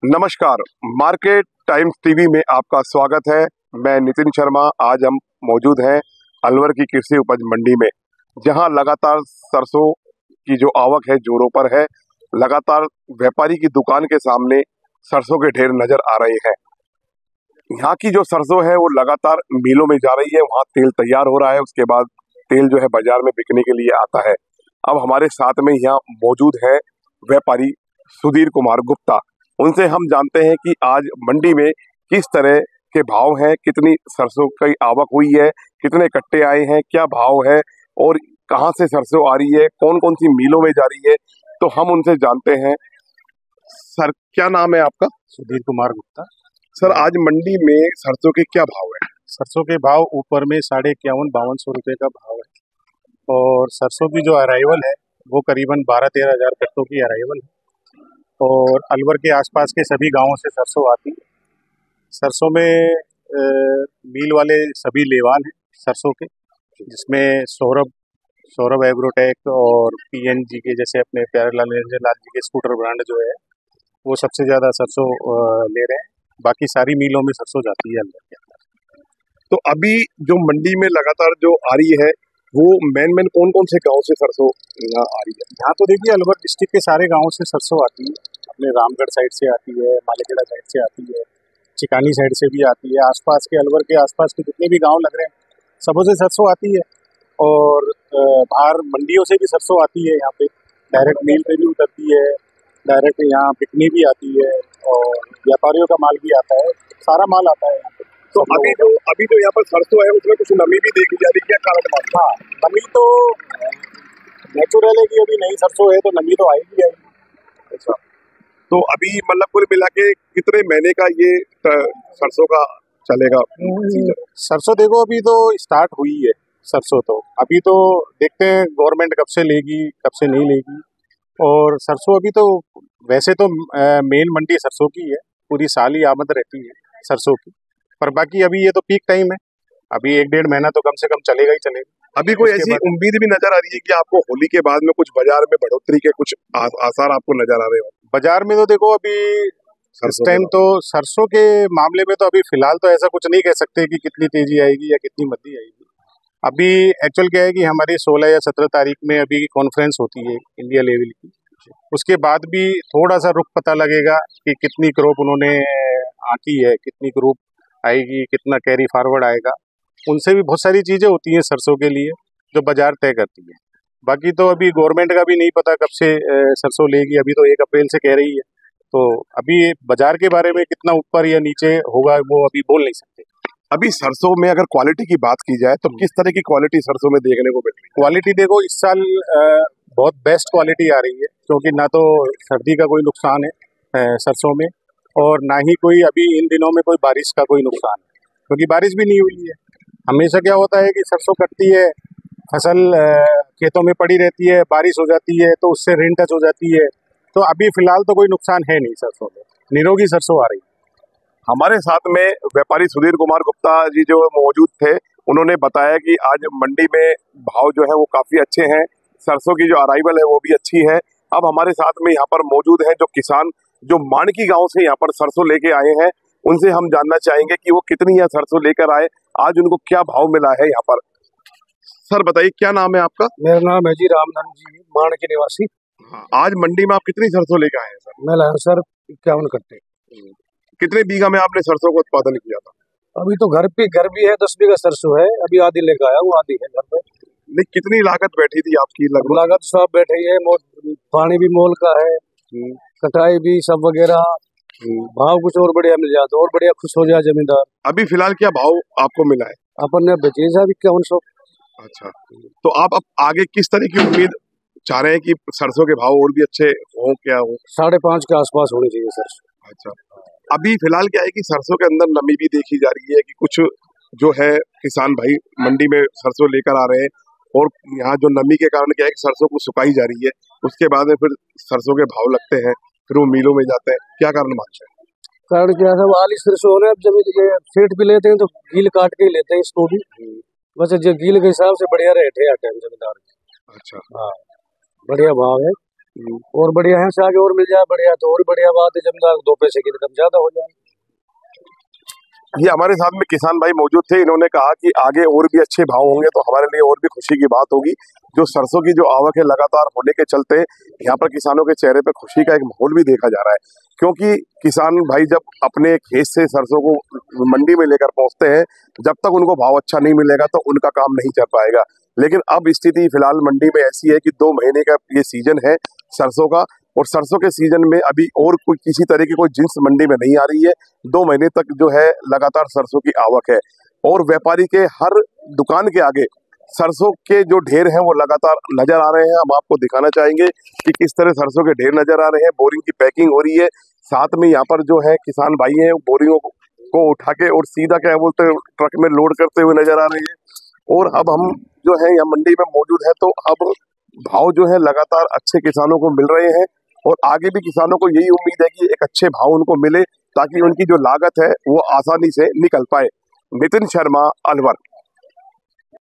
नमस्कार, market times TV में आपका स्वागत है। मैं नितिन शर्मा। आज हम मौजूद हैं अलवर की कृषि उपज मंडी में, जहां लगातार सरसों की जो आवक है जोरों पर है। लगातार व्यापारी की दुकान के सामने सरसों के ढेर नजर आ रहे हैं। यहाँ की जो सरसों है वो लगातार मिलों में जा रही है, वहाँ तेल तैयार हो रहा है, उसके बाद तेल जो है बाजार में बिकने के लिए आता है। अब हमारे साथ में यहाँ मौजूद है व्यापारी सुधीर कुमार गुप्ता। उनसे हम जानते हैं कि आज मंडी में किस तरह के भाव हैं, कितनी सरसों की आवक हुई है, कितने कट्टे आए हैं, क्या भाव है और कहाँ से सरसों आ रही है, कौन कौन सी मिलों में जा रही है, तो हम उनसे जानते हैं। सर, क्या नाम है आपका? सुधीर कुमार गुप्ता। सर, आज मंडी में सरसों के क्या भाव है? सरसों के भाव ऊपर में 51,500-5200 रुपये का भाव है और सरसों की जो अराइवल है वो करीबन 12-13 हज़ार कट्टों की अराइवल है और अलवर के आसपास के सभी गांवों से सरसों आती है। सरसों में मील वाले सभी लेवाल हैं सरसों के, जिसमें सौरभ एग्रोटेक और पीएनजी के जैसे अपने प्यारेलाल निरंजन लाल जी के स्कूटर ब्रांड जो है वो सबसे ज़्यादा सरसों ले रहे हैं। बाकी सारी मिलों में सरसों जाती है अलवर के अंदर। तो अभी जो मंडी में लगातार जो आ रही है वो मेन कौन कौन से गांव से सरसों यहाँ आ रही है? यहाँ तो देखिए अलवर डिस्ट्रिक्ट के सारे गांवों से सरसों आती है। अपने रामगढ़ साइड से आती है, मालेखेड़ा साइड से आती है, चिकानी साइड से भी आती है। आसपास के अलवर के आसपास के जितने भी गांव लग रहे हैं सबों से सरसों आती है और बाहर मंडियों से भी सरसों आती है। यहाँ पे डायरेक्ट मिल पे भी उतरती है, डायरेक्ट यहाँ बिकनी भी आती है और व्यापारियों का माल भी आता है, सारा माल आता है यहाँ पे। तो अभी जो यहाँ पर सरसों है उसमें कुछ नमी भी देखी जा रही है, क्या कारण? हाँ, नमी तो नेचुरल है कि अभी नई सरसों है तो नमी तो आएगी। अच्छा, तो अभी मतलब कुल मिला के कितने महीने का ये सरसों का चलेगा सीजन? सरसों देखो अभी तो स्टार्ट हुई है सरसों, तो अभी तो देखते हैं गवर्नमेंट कब से लेगी कब से नहीं लेगी। और सरसों अभी तो वैसे तो मेन मंडी सरसों की है, पूरी साल ही आमद रहती है सरसों की, पर बाकी अभी ये तो पीक टाइम है, अभी 1-1.5 महीना तो कम से कम चलेगा ही चलेगा। अभी कोई ऐसी उम्मीद भी नजर आ रही है कि आपको होली के बाद में कुछ बाजार में बढ़ोतरी के कुछ आसार आपको नजर आ रहे हो? बाजार में तो देखो अभी इस टाइम तो सरसों के मामले में तो अभी फिलहाल तो ऐसा कुछ नहीं कह सकते कि कितनी तेजी आएगी या कितनी मंदी आएगी। अभी एक्चुअल क्या है कि हमारी 16 या 17 तारीख में अभी कॉन्फ्रेंस होती है इंडिया लेवल की, उसके बाद भी थोड़ा सा रुख पता लगेगा कि कितनी क्रॉप उन्होंने आकी है, कितनी क्रॉप आएगी, कितना कैरी फॉरवर्ड आएगा। उनसे भी बहुत सारी चीज़ें होती हैं सरसों के लिए जो बाजार तय करती है। बाकी तो अभी गवर्नमेंट का भी नहीं पता कब से सरसों लेगी, अभी तो 1 अप्रैल से कह रही है, तो अभी बाजार के बारे में कितना ऊपर या नीचे होगा वो अभी बोल नहीं सकते। अभी सरसों में अगर क्वालिटी की बात की जाए तो किस तरह की क्वालिटी सरसों में देखने को मिल रही है? क्वालिटी देखो इस साल बहुत बेस्ट क्वालिटी आ रही है, क्योंकि ना तो सर्दी का कोई नुकसान है सरसों में और ना ही कोई अभी इन दिनों में कोई बारिश का कोई नुकसान है, क्योंकि बारिश भी नहीं हुई है। हमेशा क्या होता है कि सरसों कटती है, फसल खेतों में पड़ी रहती है, बारिश हो जाती है तो उससे रेन टच हो जाती है, तो अभी फिलहाल तो कोई नुकसान है नहीं सरसों में, निरोगी सरसों आ रही है। हमारे साथ में व्यापारी सुधीर कुमार गुप्ता जी जो मौजूद थे, उन्होंने बताया कि आज मंडी में भाव जो है वो काफी अच्छे हैं, सरसों की जो अराइवल है वो भी अच्छी है। अब हमारे साथ में यहाँ पर मौजूद है जो किसान जो मानकी गांव से यहाँ पर सरसों लेके आए हैं, उनसे हम जानना चाहेंगे कि वो कितनी यह सरसों लेकर आए, आज उनको क्या भाव मिला है यहाँ पर। सर बताइए, क्या नाम है आपका? मेरा नाम है जी रामधन जी, माण के निवासी। आज मंडी में आप कितनी सरसों लेकर आए हैं सर? मैं लाया सर 51 कट्टे। कितने बीघा में आपने सरसों का उत्पादन किया था? अभी तो घर भी है, 10 बीघा सरसों है, अभी आधी लेकर आया हूँ, आधी है घर पे। नहीं, कितनी लागत बैठी थी आपकी लगभग? लागत सब बैठी है, पानी भी मोल का है, कटाई भी सब वगैरह। भाव कुछ और बढ़िया मिल जाए तो और बढ़िया खुश हो जाए जमींदार। अभी फिलहाल क्या भाव आपको मिला है? अपन ने बेचे साहब 5100। अच्छा, तो आप अब आगे किस तरह की उम्मीद चाह रहे हैं कि सरसों के भाव और भी अच्छे हो, क्या हो? 5.5 के आसपास होनी चाहिए सरसों। अच्छा, अभी फिलहाल क्या है कि सरसों के अंदर नमी भी देखी जा रही है कि कुछ जो है किसान भाई मंडी में सरसों लेकर आ रहे हैं और यहाँ जो नमी के कारण क्या है कि सरसों को सुखाई जा रही है, उसके बाद में फिर सरसों के भाव लगते हैं, फिर वो मिलों में जाते हैं, क्या कारण मानते हैं? कारण क्या है, आली सरसों है, अब जब ये सेठ भी लेते हैं तो गील काट के लेते हैं इसको भी, बस जो गील के हिसाब से बढ़िया रेट है टाइम जमींदार। अच्छा, हाँ, बढ़िया भाव है। और बढ़िया है से आगे और मिल जाए बढ़िया तो और बढ़िया बात है, जब 2 पैसे की इनकम ज्यादा हो जाए। ये हमारे साथ में किसान भाई मौजूद थे, इन्होंने कहा कि आगे और भी अच्छे भाव होंगे तो हमारे लिए और भी खुशी की बात होगी। जो सरसों की जो आवक है लगातार होने के चलते यहाँ पर किसानों के चेहरे पे खुशी का एक माहौल भी देखा जा रहा है, क्योंकि किसान भाई जब अपने खेत से सरसों को मंडी में लेकर पहुंचते हैं, जब तक उनको भाव अच्छा नहीं मिलेगा तो उनका काम नहीं चल पाएगा। लेकिन अब स्थिति फिलहाल मंडी में ऐसी है कि 2 महीने का ये सीजन है सरसों का, और सरसों के सीजन में अभी और कोई किसी तरह की कोई जिंस मंडी में नहीं आ रही है। 2 महीने तक जो है लगातार सरसों की आवक है, और व्यापारी के हर दुकान के आगे सरसों के जो ढेर हैं वो लगातार नजर आ रहे हैं। हम आपको दिखाना चाहेंगे कि किस तरह सरसों के ढेर नजर आ रहे हैं। बोरिंग की पैकिंग हो रही है, साथ में यहाँ पर जो है किसान भाई हैं बोरिंगों को उठा के और सीधा क्या बोलते हैं ट्रक में लोड करते हुए नजर आ रहे हैं। और अब हम जो है यहाँ मंडी में मौजूद है, तो अब भाव जो है लगातार अच्छे किसानों को मिल रहे हैं, और आगे भी किसानों को यही उम्मीद है कि एक अच्छे भाव उनको मिले ताकि उनकी जो लागत है वो आसानी से निकल पाए। नितिन शर्मा, अलवर।